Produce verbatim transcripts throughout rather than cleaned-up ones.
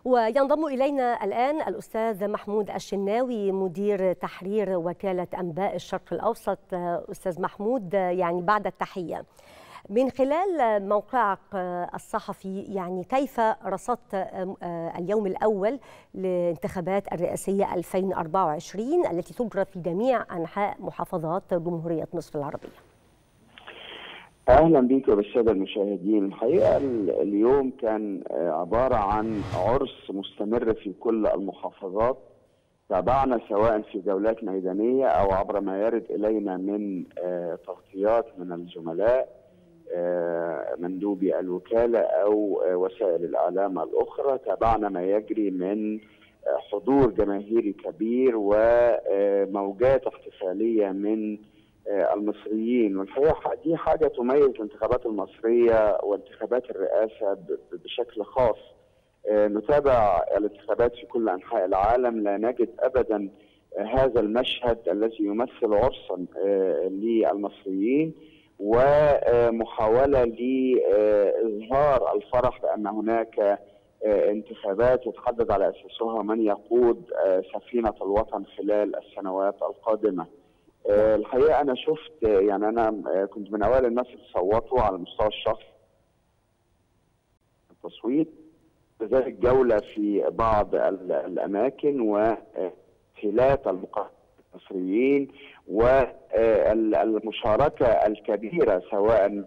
وينضم إلينا الآن الأستاذ محمود الشناوي مدير تحرير وكالة أنباء الشرق الأوسط. أستاذ محمود، يعني بعد التحية، من خلال موقعك الصحفي يعني كيف رصدت اليوم الأول لانتخابات الرئاسية ألفين وأربعة وعشرين التي تجرى في جميع أنحاء محافظات جمهورية مصر العربية؟ اهلا بيك وبالساده المشاهدين. الحقيقه اليوم كان عباره عن عرس مستمر في كل المحافظات، تابعنا سواء في جولات ميدانيه او عبر ما يرد الينا من تغطيات من الزملاء مندوبي الوكاله او وسائل الاعلام الاخرى. تابعنا ما يجري من حضور جماهيري كبير وموجات احتفاليه من المصريين، والحقيقه دي حاجه تميز الانتخابات المصريه وانتخابات الرئاسه بشكل خاص. نتابع الانتخابات في كل انحاء العالم، لا نجد ابدا هذا المشهد الذي يمثل عرسا للمصريين ومحاوله لاظهار الفرح بان هناك انتخابات يتحدد على اساسها من يقود سفينه الوطن خلال السنوات القادمه. الحقيقه انا شفت، يعني انا كنت من اوائل الناس اللي صوتوا على المستوى الشخصي التصويت، كذلك جوله في بعض الاماكن وحفلات المصريين والمشاركه الكبيره سواء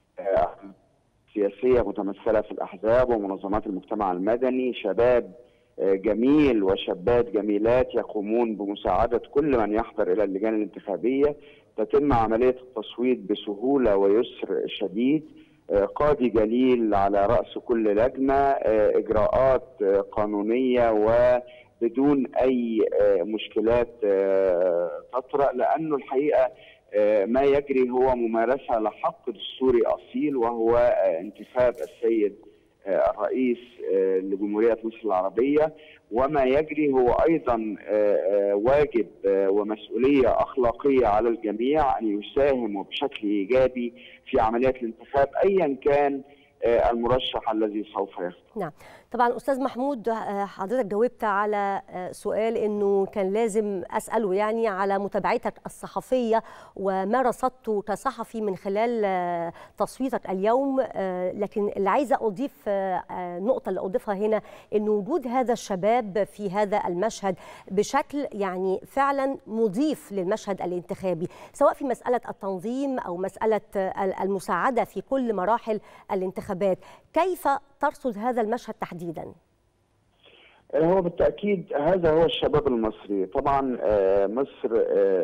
سياسيه متمثله في الاحزاب ومنظمات المجتمع المدني، شباب جميل وشابات جميلات يقومون بمساعدة كل من يحضر إلى اللجان الانتخابية. تتم عملية التصويت بسهولة ويسر شديد، قاضي جليل على رأس كل لجنة، إجراءات قانونية وبدون أي مشكلات تطرأ، لأنه الحقيقة ما يجري هو ممارسة لحق دستوري أصيل وهو انتخاب السيد الرئيس لجمهورية مصر العربية. وما يجري هو أيضا واجب ومسؤولية أخلاقية على الجميع أن يساهموا بشكل إيجابي في عملية الانتخاب أيا كان المرشح الذي سوف يختار. نعم، طبعا أستاذ محمود، حضرتك جاوبت على سؤال أنه كان لازم أسأله يعني على متابعتك الصحفية وما رصدته كصحفي من خلال تصويتك اليوم، لكن اللي عايزة أضيف نقطة اللي أضيفها هنا أنه وجود هذا الشباب في هذا المشهد بشكل يعني فعلا مضيف للمشهد الانتخابي، سواء في مسألة التنظيم أو مسألة المساعدة في كل مراحل الانتخابات. كيف ترصد هذا المشهد تحديدا؟ هو بالتأكيد هذا هو الشباب المصري. طبعا مصر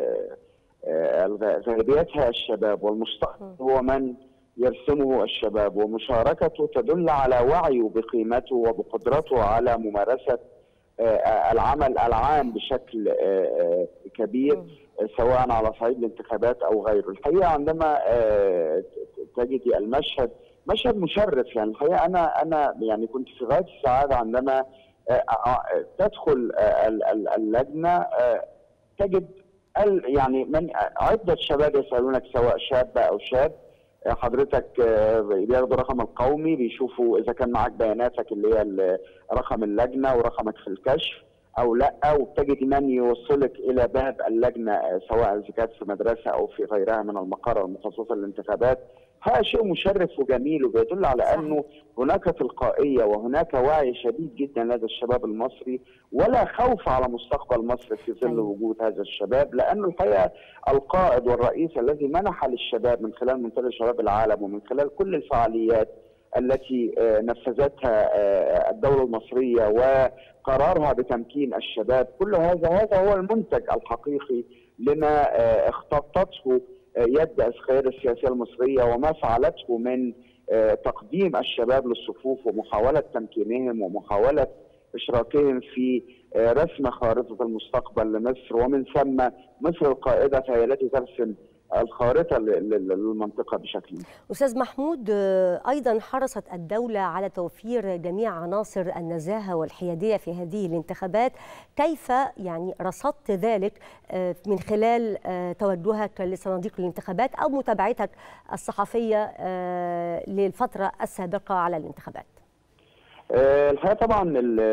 غالبيتها الشباب، والمستقبل هو من يرسمه الشباب، ومشاركته تدل على وعيه بقيمته وبقدرته على ممارسة العمل العام بشكل كبير سواء على صعيد الانتخابات أو غيره. الحقيقة عندما تجدي المشهد مشهد مشرف، يعني الحقيقه انا انا يعني كنت في غايه السعاده عندما تدخل اللجنه تجد يعني من عده شباب يسالونك سواء شابه او شاب، حضرتك بياخدوا رقم القومي، بيشوفوا اذا كان معاك بياناتك اللي هي رقم اللجنه ورقمك في الكشف او لا، وبتجد من يوصلك الى باب اللجنه سواء اذا كانت في مدرسه او في غيرها من المقر المخصصه للانتخابات. هذا شيء مشرف وجميل وبيدل على انه هناك تلقائيه وهناك وعي شديد جدا لدى الشباب المصري، ولا خوف على مستقبل مصر في ظل وجود هذا الشباب، لانه الحقيقه القائد والرئيس الذي منح للشباب من خلال منتدى شباب العالم ومن خلال كل الفعاليات التي نفذتها الدولة المصرية وقرارها بتمكين الشباب، كل هذا هذا هو المنتج الحقيقي لما اختطته يد القيادة السياسية المصرية وما فعلته من تقديم الشباب للصفوف ومحاولة تمكينهم ومحاولة إشراكهم في رسم خارطة المستقبل لمصر، ومن ثم مصر القائدة فهي التي ترسم الخارطة للمنطقة بشكل. أستاذ محمود، أيضا حرصت الدولة على توفير جميع عناصر النزاهة والحيادية في هذه الانتخابات. كيف يعني رصدت ذلك من خلال توجهك لصناديق الانتخابات أو متابعتك الصحفية للفترة السابقة على الانتخابات؟ الحقيقه طبعا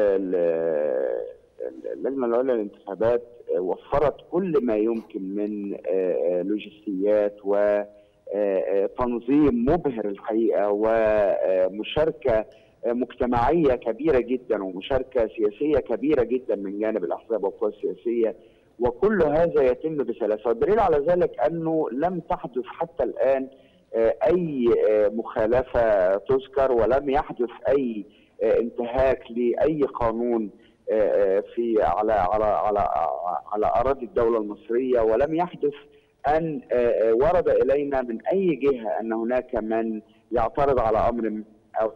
اللجنه العليا للانتخابات وفرت كل ما يمكن من لوجستيات وتنظيم مبهر الحقيقه، ومشاركه مجتمعيه كبيره جدا ومشاركه سياسيه كبيره جدا من جانب الاحزاب والقوى السياسيه، وكل هذا يتم بسلاسه. والدليل على ذلك انه لم تحدث حتى الان اي مخالفه تذكر، ولم يحدث اي انتهاك لاي قانون في على على على على اراضي الدوله المصريه، ولم يحدث ان ورد الينا من اي جهه ان هناك من يعترض على امر او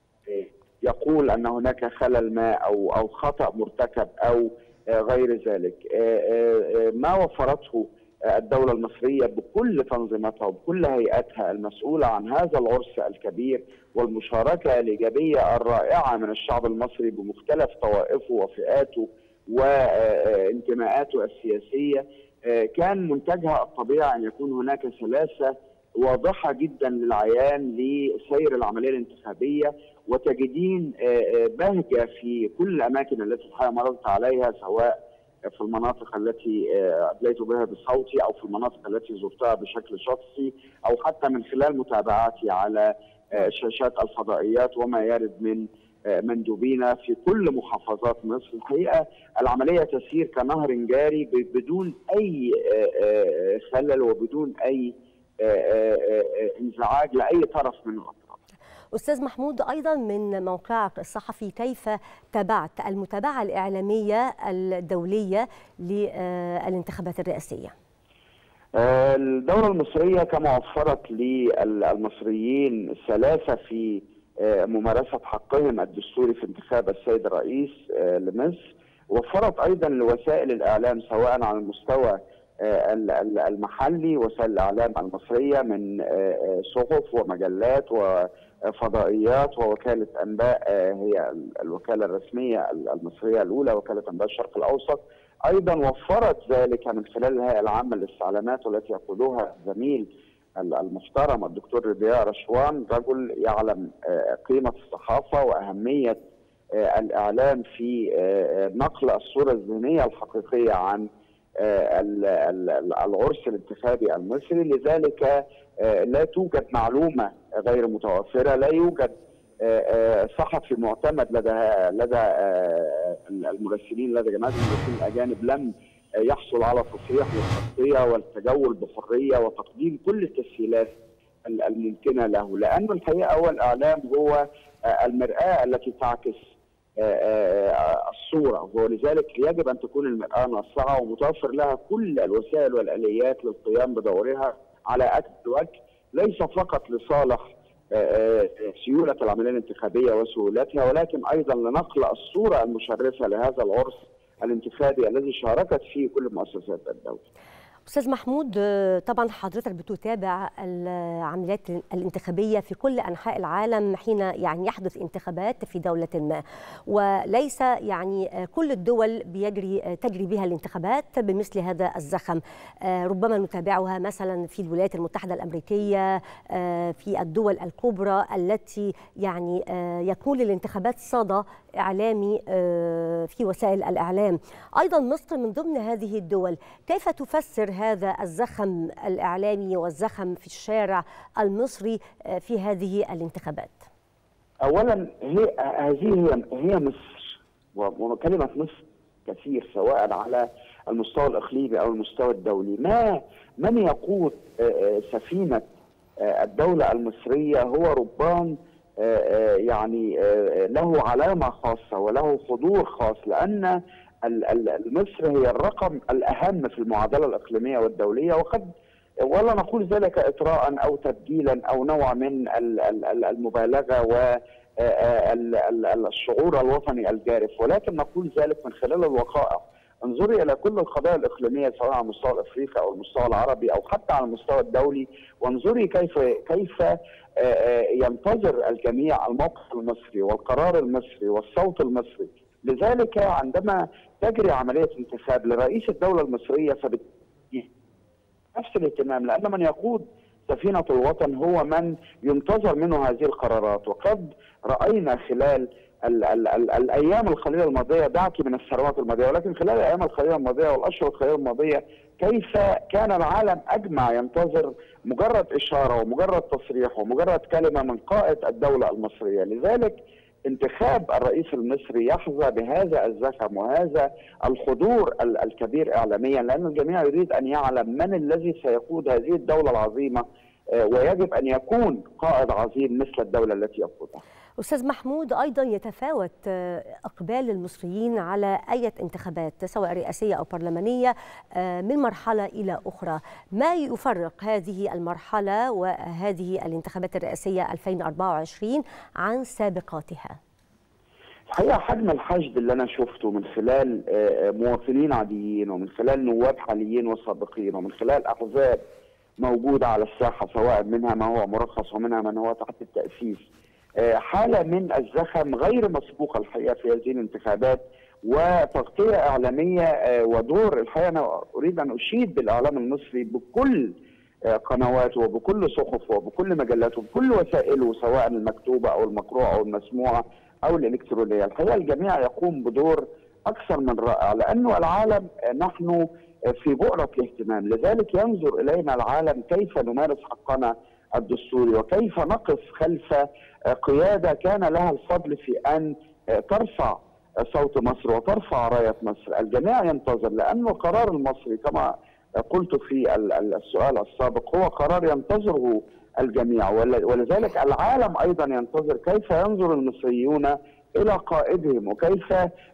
يقول ان هناك خلل ما او او خطا مرتكب او غير ذلك. ما وفرته الدولة المصرية بكل تنظيماتها وبكل هيئاتها المسؤولة عن هذا العرس الكبير، والمشاركة الإيجابية الرائعة من الشعب المصري بمختلف طوائفه وفئاته وانتماءاته السياسية، كان منتجها الطبيعي أن يكون هناك سلاسة واضحة جدا للعيان لسير العملية الانتخابية، وتجدين بهجة في كل الأماكن التي الحقيقة مررت عليها، سواء في المناطق التي أدليت بها بصوتي أو في المناطق التي زرتها بشكل شخصي، أو حتى من خلال متابعتي على شاشات الفضائيات وما يرد من مندوبين في كل محافظات مصر. الحقيقة العملية تسير كنهر جاري بدون أي خلل وبدون أي انزعاج لأي طرف من الأطراف. أستاذ محمود، أيضا من موقعك الصحفي كيف تابعت المتابعة الإعلامية الدولية للانتخابات الرئاسية؟ الدولة المصرية كما وفرت للمصريين سلاسة في ممارسة حقهم الدستوري في انتخاب السيد الرئيس لمصر، وفرت أيضا لوسائل الإعلام سواء على المستوى المحلي، وسائل الإعلام المصرية من صحف ومجلات وفضائيات ووكالة أنباء هي الوكالة الرسمية المصرية الأولى، وكالة أنباء الشرق الأوسط، أيضا وفرت ذلك من خلال الهيئة العامة للاستعلامات والتي يقودها الزميل المحترم الدكتور رضياء رشوان، رجل يعلم قيمة الصحافة وأهمية الإعلام في نقل الصورة الذهنية الحقيقية عن العرس الانتخابي المصري. لذلك لا توجد معلومة غير متوفرة، لا يوجد صحفي معتمد لدى لدى المراسلين لدى جماعة المراسلين الأجانب لم يحصل على تصريح للتغطية والتجول بحرية وتقديم كل التسهيلات الممكنة له، لأن الحقيقة هو الإعلام هو المرآة التي تعكس الصورة، ولذلك يجب أن تكون المرآة ناصعة ومتوفر لها كل الوسائل والآليات للقيام بدورها على أكمل وجه، ليس فقط لصالح سيولة العملية الانتخابية وسهولتها، ولكن أيضا لنقل الصورة المشرفة لهذا العرس الانتخابي الذي شاركت فيه كل مؤسسات الدولة. أستاذ محمود، طبعا حضرتك بتتابع العمليات الانتخابية في كل أنحاء العالم حين يعني يحدث انتخابات في دولة ما، وليس يعني كل الدول بيجري تجري بها الانتخابات بمثل هذا الزخم. ربما نتابعها مثلا في الولايات المتحدة الأمريكية، في الدول الكبرى التي يعني يكون للانتخابات صدى إعلامي في وسائل الإعلام. أيضا مصر من ضمن هذه الدول، كيف تفسر هذا الزخم الإعلامي والزخم في الشارع المصري في هذه الانتخابات؟ أولا هي هذه هي هي مصر، وكلمة مصر كثير سواء على المستوى الإقليمي أو المستوى الدولي. ما من يقود سفينة الدولة المصرية هو ربان يعني له علامة خاصة وله حضور خاص، لأن مصر هي الرقم الأهم في المعادلة الإقليمية والدولية، وقد ولا نقول ذلك إطراء أو تبجيلا أو نوع من المبالغة والشعور الوطني الجارف، ولكن نقول ذلك من خلال الوقائع. انظري إلى كل القضايا الإقليمية سواء على المستوى الأفريقي أو المستوى العربي أو حتى على المستوى الدولي، وانظري كيف كيف ينتظر الجميع الموقف المصري والقرار المصري والصوت المصري. لذلك عندما تجري عملية انتخاب لرئيس الدولة المصرية فبالتالي نفس الاهتمام، لأن من يقود سفينة الوطن هو من ينتظر منه هذه القرارات. وقد رأينا خلال ال ال ال الايام القليله الماضيه، دعك من السنوات الماضيه، ولكن خلال الايام القليله الماضيه والاشهر القليله الماضيه كيف كان العالم اجمع ينتظر مجرد اشاره ومجرد تصريح ومجرد كلمه من قائد الدوله المصريه. لذلك انتخاب الرئيس المصري يحظى بهذا الزخم وهذا الحضور الكبير اعلاميا، لان الجميع يريد ان يعلم من الذي سيقود هذه الدوله العظيمه، ويجب ان يكون قائد عظيم مثل الدوله التي يقودها. أستاذ محمود، أيضا يتفاوت إقبال المصريين على أي انتخابات سواء رئاسية أو برلمانية من مرحلة إلى أخرى. ما يفرق هذه المرحلة وهذه الانتخابات الرئاسية ألفين وأربعة وعشرين عن سابقاتها؟ الحقيقة حجم الحشد اللي أنا شفته من خلال مواطنين عاديين ومن خلال نواب حاليين وسابقين ومن خلال أحزاب موجودة على الساحة، سواء منها ما هو مرخص ومنها من هو تحت التأسيس، حالة من الزخم غير مسبوقة الحقيقة في هذه الانتخابات، وتغطية إعلامية ودور. الحقيقة أنا أريد أن أشيد بالإعلام المصري بكل قنواته وبكل صحفه وبكل مجلاته وبكل وسائله، سواء المكتوبة أو المقروءة أو المسموعة أو الإلكترونية. الحقيقة الجميع يقوم بدور أكثر من رائع، لأنه العالم نحن في بؤرة الاهتمام، لذلك ينظر إلينا العالم كيف نمارس حقنا الدستوري وكيف نقف خلف قيادة كان لها الفضل في أن ترفع صوت مصر وترفع راية مصر. الجميع ينتظر، لأنه القرار المصري كما قلت في السؤال السابق هو قرار ينتظره الجميع، ولذلك العالم أيضا ينتظر كيف ينظر المصريون إلى قائدهم وكيف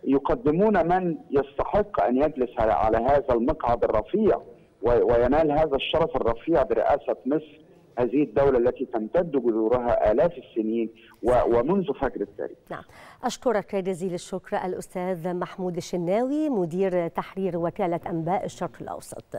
يقدمون من يستحق أن يجلس على هذا المقعد الرفيع وينال هذا الشرف الرفيع برئاسة مصر، هذه الدولة التي تمتد جذورها آلاف السنين ومنذ فجر التاريخ. نعم، أشكرك جزيل الشكر الأستاذ محمود الشناوي، مدير تحرير وكالة أنباء الشرق الأوسط.